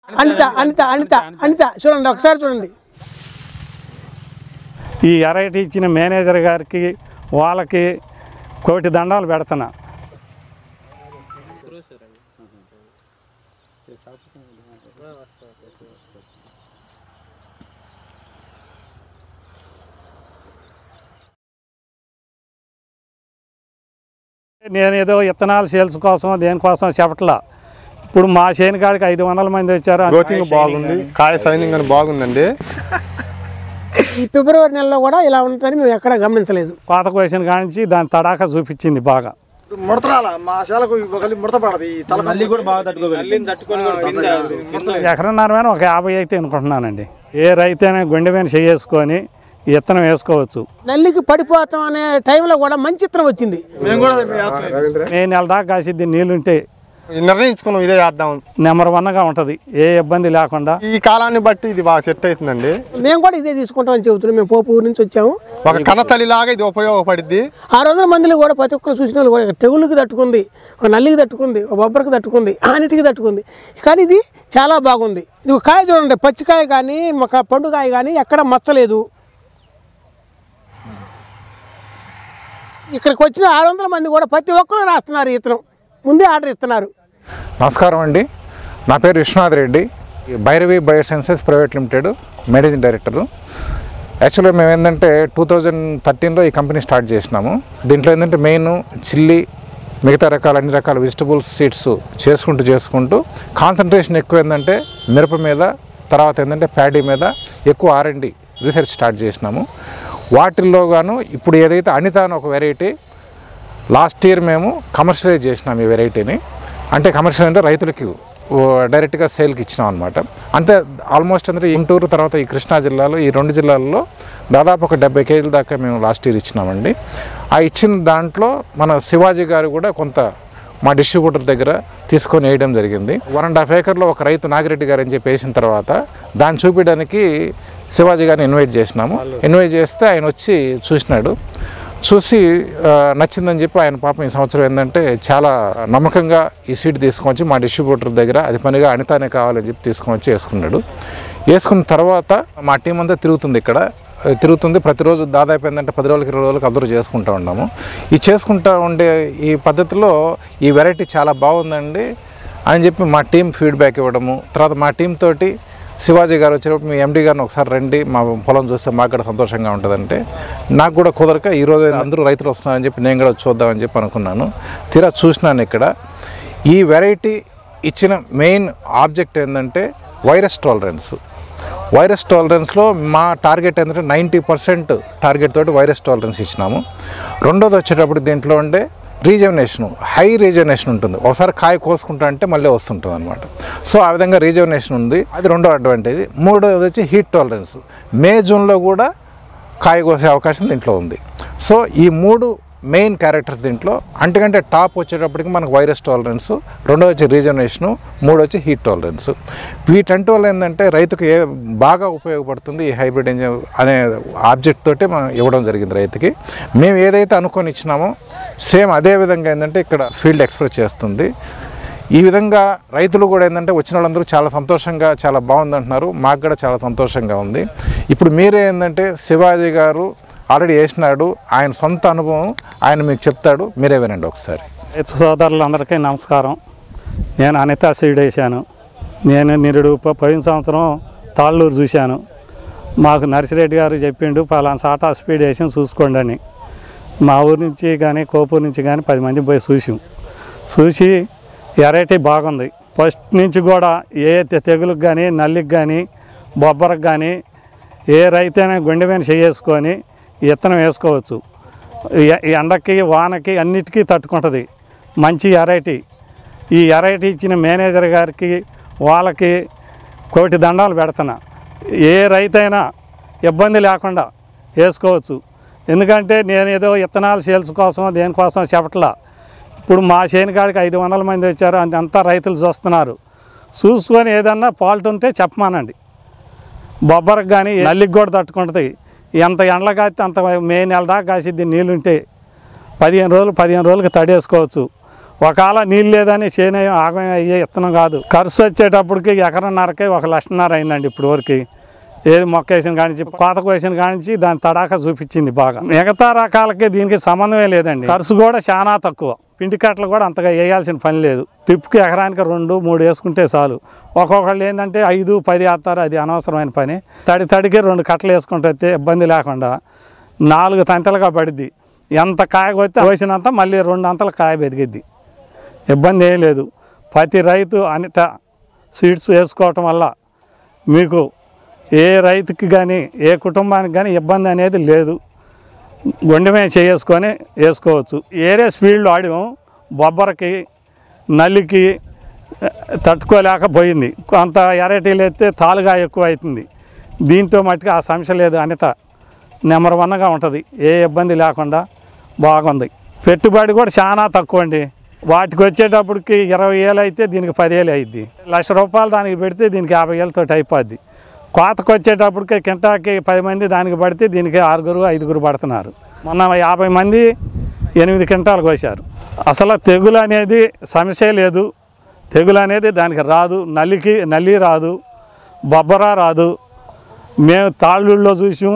అనిత అనిత అనిత అనిత చూడండి, ఒకసారి చూడండి. ఈ వెరైటీ ఇచ్చిన మేనేజర్ గారికి వాళ్ళకి కోటి దండాలు పెడుతున్నా. నేను ఏదో విత్తనాలు సేల్స్ కోసం దేనికోసం చెప్పట్లా. ఇప్పుడు మా చేను కాడికి 500 మంది వచ్చారు. గ్రోతింగ్ బాగుంది, కాయ సైనింగ్ అని బాగుందండి. ఈ ఫిబ్రవరి నెలలో కూడా ఇలా ఉంటుందని మేము ఎక్కడ గమనించలేదు. కోత కోసిన కానించి దాని తడాక చూపించింది బాగా. ముడతరాల మా శాలకు ముడత పడదు. ఎకరన్నర మీద ఒక 50 అయితే అనుకుంటున్నానండి. ఏ రైతైనా గుండె మీద చేసుకొని విత్తనం వేసుకోవచ్చు. నల్లికి పడిపోతాం అనే టైంలో కూడా మంచి విత్తనం వచ్చింది. నేను నెల దాకా కాసిద్ది నీళ్ళుంటే నిర్ణయించుకున్నాం ఇదే చేద్దాం. నెంబర్ 1గా ఉంటుంది, ఏ ఇబ్బంది లేకుండా. ఈ కాలాన్ని బట్టి ఇది బాగా సెట్ అవుతుందండి. మేము కూడా ఇదే తీసుకుంటామని చెబుతున్నాం. మేము పోపు ఊరు నుంచి వచ్చాము. ఒక కన్నతల్లిలాగా ఇది ఉపయోగపడుద్ది. 600 మందిలో కూడా ప్రతి ఒక్కరు చూసిన వాళ్ళు కూడా తెగుళ్ళకి తట్టుకుంది, ఒక నల్లికి తట్టుకుంది, ఒక బొబ్బరికి తట్టుకుంది, అన్నిటికి తట్టుకుంది. కానీ ఇది చాలా బాగుంది. ఇది కాయ చూడండి, పచ్చికాయ కానీ ఒక పండుకాయ కానీ ఎక్కడ మచ్చలేదు. ఇక్కడికి వచ్చిన 600 మంది కూడా ప్రతి ఒక్కరు రాస్తున్నారు, ఇతను ముందే ఆర్డర్ ఇస్తున్నారు. నమస్కారం అండి, నా పేరు Vishwanath Reddy, Bhairavi biosciences private limited managing director. యాక్చువల్గా మేము ఏంటంటే 2013లో ఈ కంపెనీ స్టార్ట్ చేసినాము. దీంట్లో ఏంటంటే మెయిన్ చిల్లీ, మిగతా అన్ని రకాల వెజిటబుల్స్ సీడ్స్ చేసుకుంటూ కాన్సన్ట్రేషన్ ఎక్కువ ఏంటంటే మిరప మీద, తర్వాత ఏంటంటే ప్యాడీ మీద ఎక్కువ R&D రీసెర్చ్ స్టార్ట్ చేసినాము. వాటిల్లో గాను ఇప్పుడు ఏదైతే అనిత అని ఒక వెరైటీ లాస్ట్ ఇయర్ మేము కమర్షియలైజ్ చేసినాం. ఈ వెరైటీని అంటే కమర్షియల్ అంటే రైతులకి డైరెక్ట్గా సేల్కి ఇచ్చినాం అనమాట. అంతే ఆల్మోస్ట్ అంటే గుంటూరు తర్వాత ఈ కృష్ణా జిల్లాలో ఈ 2 జిల్లాల్లో దాదాపు ఒక 70 కేజీల దాకా మేము లాస్ట్ ఇయర్ ఇచ్చినామండి. ఆ ఇచ్చిన దాంట్లో మన శివాజీ గారు కూడా కొంత మా డిస్ట్రిబ్యూటర్ దగ్గర తీసుకొని వేయడం జరిగింది. 1.5 ఏకర్లో ఒక రైతు నాగిరెడ్డి గారు అని చెప్పి వేసిన తర్వాత దాన్ని చూపించడానికి శివాజీ గారిని ఇన్వైట్ చేసినాము. ఇన్వైట్ చేస్తే ఆయన వచ్చి చూసి నచ్చిందని చెప్పి ఆయన పాపం ఈ సంవత్సరం ఏంటంటే చాలా నమ్మకంగా ఈ సీట్ తీసుకొచ్చి మా డిస్ట్రిబ్యూటర్ దగ్గర అది పనిగా అనితానే కావాలని చెప్పి తీసుకొచ్చి వేసుకున్న తర్వాత మా టీం అంతా తిరుగుతుంది. ప్రతిరోజు దాదాపు ఏంటంటే 10 రోజులకి 20 రోజులకి అబ్జర్వ్ చేసుకుంటూ ఉన్నాము. ఈ చేసుకుంటూ ఉండే ఈ పద్ధతిలో ఈ వెరైటీ చాలా బాగుందండి అని చెప్పి మా టీం ఫీడ్బ్యాక్ ఇవ్వడము. తర్వాత మా టీం తోటి శివాజీ గారు వచ్చినప్పుడు మీ MD గారిని ఒకసారి రండి, మా పొలం చూస్తే మాకు కూడా సంతోషంగా ఉంటుందంటే నాకు కూడా కుదరక ఈరోజు అందరూ రైతులు వస్తున్నారని చెప్పి నేను కూడా చూద్దామని చెప్పి అనుకున్నాను. తీరా చూసినాను ఇక్కడ ఈ వెరైటీ ఇచ్చిన మెయిన్ ఆబ్జెక్ట్ ఏంటంటే వైరస్ టాలరెన్స్లో మా టార్గెట్ ఏంటంటే 90% టార్గెట్ తోటి వైరస్ టాలరెన్స్ ఇచ్చినాము. రెండోది వచ్చేటప్పుడు దీంట్లో ఉండే హై రీజనరేషన్ ఉంటుంది. ఒకసారి కాయ కోసుకుంటా అంటే మళ్ళీ వస్తుంటుంది అనమాట. సో ఆ విధంగా రీజనరేషన్ ఉంది, అది రెండో అడ్వాంటేజ్. మూడోది వచ్చి హీట్ టాలరెన్స్, మే జూన్లో కూడా కాయ కోసే అవకాశం దీంట్లో ఉంది. సో ఈ 3 మెయిన్ క్యారెక్టర్స్ దీంట్లో. అంతకంటే టాప్ వచ్చేటప్పటికి మనకు వైరస్ టాలరెన్స్, రెండో వచ్చి రీజనరేషను, 3 వచ్చి హీట్ టాలరెన్స్. వీటంటి వల్ల ఏంటంటే రైతుకు బాగా ఉపయోగపడుతుంది ఈ హైబ్రిడ్ ఇంజన్ అనే ఆబ్జెక్ట్ తోటి మనం ఇవ్వడం జరిగింది రైతుకి. మేము ఏదైతే అనుకొని ఇచ్చినామో సేమ్ అదే విధంగా ఏంటంటే ఇక్కడ ఫీల్డ్ ఎక్స్ప్రెస్ చేస్తుంది. ఈ విధంగా రైతులు కూడా ఏంటంటే వచ్చిన వాళ్ళందరూ చాలా సంతోషంగా చాలా బాగుందంటున్నారు. మాకు కూడా చాలా సంతోషంగా ఉంది. ఇప్పుడు మీరే ఏంటంటే శివాజీ గారు ఆల్రెడీ వేసినాడు, ఆయన సొంత అనుభవం ఆయన మీకు చెప్తాడు, మీరే వినండి ఒకసారి. సోదరులందరికీ నమస్కారం. నేను అనిత సీడ్ వేసాను. నేను నిరుడు పోయిన సంవత్సరం తాళ్ళూరు చూశాను. మాకు నర్సిరెడ్డి గారు చెప్పిండు పలానా సాటా స్పీడ్ వేసి చూసుకోండి అని. మా ఊరి నుంచి కానీ కోపూరు నుంచి కానీ 10 మంది పోయి చూసి వెరైటీ బాగుంది. ఫస్ట్ నుంచి కూడా ఏ తెగులకు కానీ నల్లికి కానీ బొబ్బరకు కానీ ఏ రైతైనా గుండె మీద చేసుకొని విత్తనం వేసుకోవచ్చు. ఎండకి వానకి అన్నిటికీ తట్టుకుంటుంది. మంచి వెరైటీ. ఈ వెరైటీ ఇచ్చిన మేనేజర్ గారికి వాళ్ళకి కోటి దండాలు పెడుతున్నా. ఏ రైతైనా ఇబ్బంది లేకుండా వేసుకోవచ్చు. ఎందుకంటే నేను ఏదో విత్తనాలు సేల్స్ కోసం దేనికోసం చెప్పట్లా. ఇప్పుడు మా చేను కాడికి 500 మంది వచ్చారు, అంతా రైతులు చూసుకొని ఏదన్నా ఫాల్ట్ ఉంటే చెప్పమానండి. బొబ్బరకు కానీ నల్లికి కూడా తట్టుకుంటుంది. ఎంత ఎండలు కాస్తే అంత మే నెల దాకా కాసిద్ది నీళ్ళుంటే 15 రోజులకి తడేసుకోవచ్చు. ఒకవేళ నీళ్ళు లేదని చేను ఆగం అయ్యే ఇత్తనం కాదు. ఖర్చు వచ్చేటప్పటికి ఎకరన్నరకే 1,50,000 అయిందండి ఇప్పుడు వరకు. ఏది మొక్క వేసిన కానించి కోతకు వేసిన కానించి దాని తడాక చూపించింది బాగా. మిగతా రకాలకి దీనికి సంబంధమే లేదండి. ఖర్చు కూడా చాలా తక్కువ. పిండి కట్టలు కూడా అంతగా వేయాల్సిన పని లేదు. టిప్కి ఎకరానికి 2-3 వేసుకుంటే చాలు. ఒక్కొక్కళ్ళు ఏంటంటే 5-10 వేస్తారు, అది అనవసరమైన పని. తడికి 2 కట్టలు వేసుకుంటే ఇబ్బంది లేకుండా 4 తంతలుగా పడిద్ది. ఎంత కాయ కొడితే వేసినంత మళ్ళీ 2 అంతలు కాయ పెరిగిద్ది, ఇబ్బంది ఏం లేదు. ప్రతి రైతు అనిత సీడ్స్ వేసుకోవటం వల్ల మీకు ఏ రైతుకి కానీ ఏ కుటుంబానికి కానీ ఇబ్బంది అనేది లేదు. గుండెమే చేసుకొని వేసుకోవచ్చు. ఏరే స్పీడ్లో ఆడాం, బొబ్బరకి నల్లికి తట్టుకోలేకపోయింది. కొంత ఎరైటీలు ఎత్తే తాలుగా ఎక్కువ అవుతుంది. దీంతో మట్టుకు ఆ సమస్య లేదు. అనిత నెంబర్ 1గా ఉంటుంది, ఏ ఇబ్బంది లేకుండా బాగుంది. పెట్టుబడి కూడా చాలా తక్కువ అండి. వాటికి వచ్చేటప్పటికి 20,000 అయితే దీనికి 10,000 అయింది. ₹1,00,000 దానికి పెడితే దీనికి 50,000తో అయిపోద్ది. కోతకు వచ్చేటప్పటికి కింటాకి 10 మంది దానికి పడితే దీనికి 6-5 పడుతున్నారు. మొన్న 50 మంది 8 క్వింటాలు కోసారు. అసలు తెగులు అనేది సమస్య లేదు. తెగులు అనేది దానికి రాదు. నల్లి రాదు, బొబ్బర రాదు. మేము తాళ్ళూళ్ళలో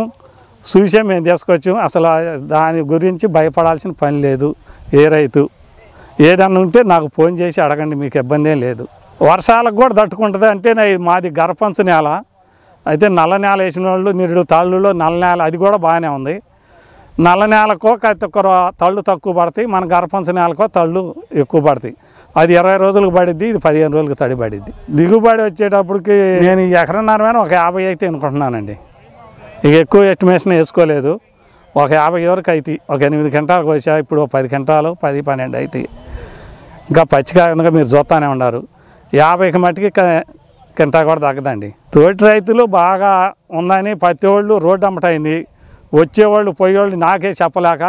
చూసే మేము తీసుకొచ్చాం. అసలు దాని గురించి భయపడాల్సిన పని లేదు. ఏ రైతు ఏదన్నా ఉంటే నాకు ఫోన్ చేసి అడగండి, మీకు ఇబ్బంది ఏం లేదు. వర్షాలకు కూడా తట్టుకుంటుంది. అంటే మాది గర్భంచు నేల అయితే నల్ల నేల వేసిన వాళ్ళు నిరుడు తాళ్ళులో నల్ల నేల అది కూడా బాగానే ఉంది. నల్ల నేలకో తళ్ళు తక్కువ పడతాయి, మన గర్భంచు నేలకో తళ్ళు ఎక్కువ పడతాయి. అది 20 రోజులకు పడిద్ది, ఇది 15 రోజులకు తడి పడిద్ది. దిగుబడి వచ్చేటప్పటికి నేను ఈ ఎకరన్నర మీద ఒక 50 అయితే అనుకుంటున్నానండి. ఇక ఎక్కువ ఎస్టిమేషన్ వేసుకోలేదు. ఒక 50 వరకు అవుతాయి. ఒక 8 క్వింటాలు కోసా, ఇప్పుడు 10 క్వింటాలు 10-12 అవుతాయి. ఇంకా పచ్చికాయంగా మీరు చూస్తూనే ఉన్నారు. 50కి మట్టికి కింటా కూడా తగ్గదండి. తోటి రైతులు బాగా ఉందని ప్రతి వాళ్ళు రోడ్డు అమ్మటైంది. వచ్చేవాళ్ళు పోయేవాళ్ళు నాకే చెప్పలేక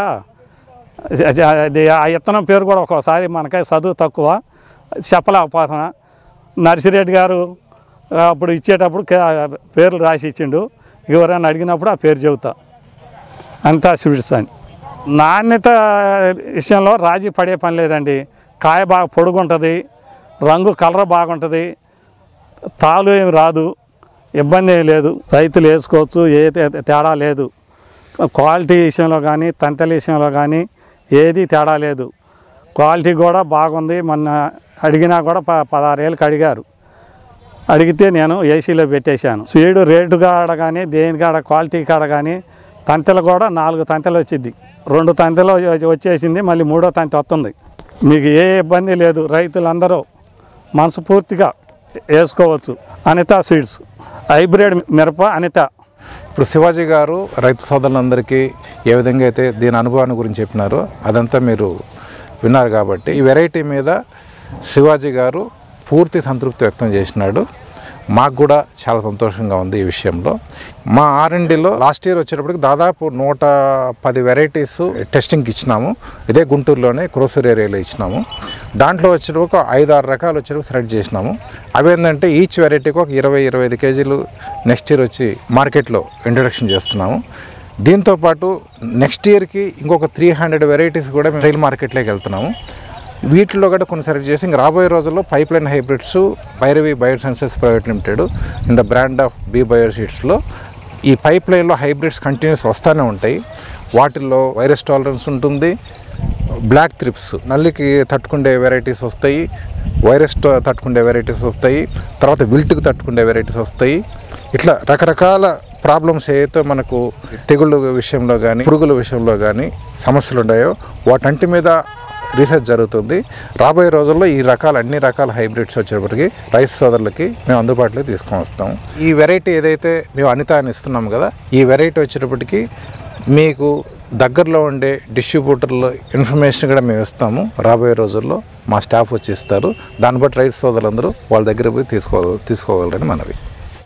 ఆ ఇత్తనం పేరు కూడా ఒక్కోసారి మనకే చదువు తక్కువ చెప్పలేకపోతున్నా. నర్సిరెడ్డి గారు అప్పుడు ఇచ్చేటప్పుడు పేర్లు రాసి ఇచ్చిండు. ఎవరైనా అడిగినప్పుడు ఆ పేరు చెబుతా, అనితా సీడ్స్ అని. నాణ్యత విషయంలో రాజీ పడే పని లేదండి. కాయ బాగా పొడుగుంటుంది, రంగు కలర్ బాగుంటుంది, తాలు ఏమి రాదు, ఇబ్బంది ఏమి లేదు. రైతులు వేసుకోవచ్చు, ఏ తేడా లేదు. క్వాలిటీ విషయంలో కానీ తంతెల విషయంలో కానీ ఏది తేడా లేదు. క్వాలిటీ కూడా బాగుంది. మొన్న అడిగినా కూడా 16 ఏళ్ళకి అడిగారు. అడిగితే నేను ఏసీలో పెట్టేశాను. స్వీడ్ రేటు కాడ కానీ దేని కాడ క్వాలిటీ కాడ కానీ తంతెలు కూడా 4 తంతెలు వచ్చింది. 2 తంతెలు వచ్చేసింది, మళ్ళీ 3వ తంతె వస్తుంది. మీకు ఏ ఇబ్బంది లేదు. రైతులందరూ మనస్ఫూర్తిగా వేసుకోవచ్చు. అనితా సీడ్స్ హైబ్రిడ్ మిరప అనిత. ఇప్పుడు శివాజీ గారు రైతు సోదరులందరికీ ఏ విధంగా అయితే దీని అనుభవాన్ని గురించి చెప్పినారో అదంతా మీరు విన్నారు. కాబట్టి ఈ వెరైటీ మీద శివాజీ గారు పూర్తి సంతృప్తి వ్యక్తం చేసినాడు. మాకు కూడా చాలా సంతోషంగా ఉంది ఈ విషయంలో. మా R&Dలో లాస్ట్ ఇయర్ వచ్చేటప్పటికి దాదాపు 110 వెరైటీస్ టెస్టింగ్కి ఇచ్చినాము. ఇదే గుంటూరులోనే క్రోసూర్ ఏరియాలో ఇచ్చినాము. దాంట్లో వచ్చేటప్పుడు ఒక 5-6 రకాలు వచ్చేటప్పుడు సెలెక్ట్ చేసినాము. అవి ఏంటంటే ఈచ్ వెరైటీకి ఒక 20-25 కేజీలు నెక్స్ట్ ఇయర్ వచ్చి మార్కెట్లో ఇంట్రొడక్షన్ చేస్తున్నాము. దీంతోపాటు నెక్స్ట్ ఇయర్కి ఇంకొక 300 వెరైటీస్ కూడా మేము రైల్ మార్కెట్లోకి వెళ్తున్నాము. వీటిలో కూడా కొన్ని సెలెక్ట్ చేసి ఇంక రాబోయే రోజుల్లో pipeline hybrids Bhairavi biosciences private limited in the brand of B బయోసీడ్స్లో ఈ పైప్లైన్లో హైబ్రిడ్స్ కంటిన్యూస్ వస్తూనే ఉంటాయి. వాటిల్లో వైరస్ టాలరెన్స్ ఉంటుంది, బ్లాక్ థ్రిప్స్ నల్లికి తట్టుకునే వెరైటీస్ వస్తాయి, వైరస్ తట్టుకునే వెరైటీస్ వస్తాయి, తర్వాత విల్ట్కి తట్టుకునే వెరైటీస్ వస్తాయి. ఇట్లా రకరకాల ప్రాబ్లమ్స్ ఏదైతే మనకు తెగుళ్ళ విషయంలో కానీ పురుగుల విషయంలో కానీ సమస్యలు ఉన్నాయో వాటంటి మీద రీసెర్చ్ జరుగుతుంది. రాబోయే రోజుల్లో ఈ అన్ని రకాల హైబ్రిడ్స్ వచ్చేటప్పటికి రైతు సోదరులకి మేము అందుబాటులో తీసుకొని వస్తాం. ఈ వెరైటీ ఏదైతే మేము అనిత అని ఇస్తున్నాము కదా, ఈ వెరైటీ వచ్చేటప్పటికి మీకు దగ్గరలో ఉండే డిస్ట్రిబ్యూటర్లో ఇన్ఫర్మేషన్ కూడా మేము ఇస్తాము. రాబోయే రోజుల్లో మా స్టాఫ్ వచ్చి ఇస్తారు. దాన్ని బట్టి రైతు సోదరులందరూ వాళ్ళ దగ్గర పోయి తీసుకోగలరని మనవి.